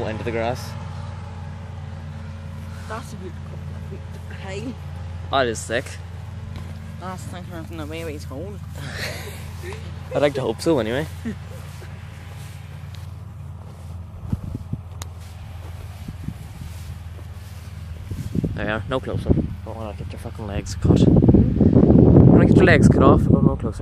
fell into the grass. That's a bit high. Oh, it is sick. That's thinking from the way it's cold. I'd like to hope so anyway. There you are, no closer. Don't want to get your fucking legs cut. Want to get your legs cut off? Go no closer.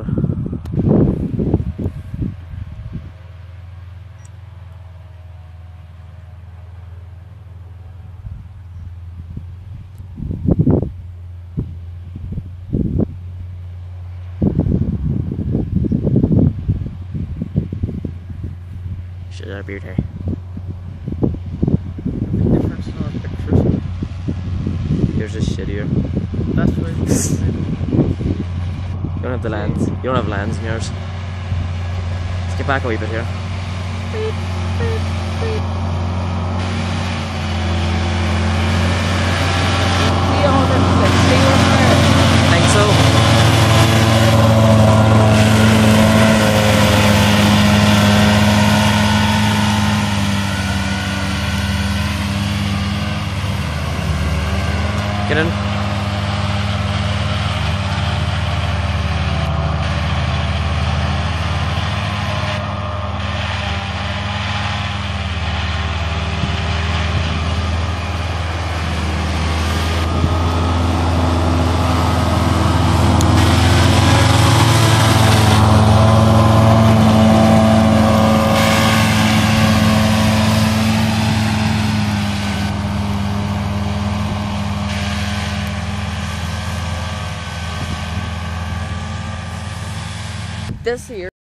Shit, our beard hair. The difference in our pictures. Yours is shittier. That's right. You don't have the lens. You don't have lens in yours. Let's get back a wee bit here. Think so. Get in. This here.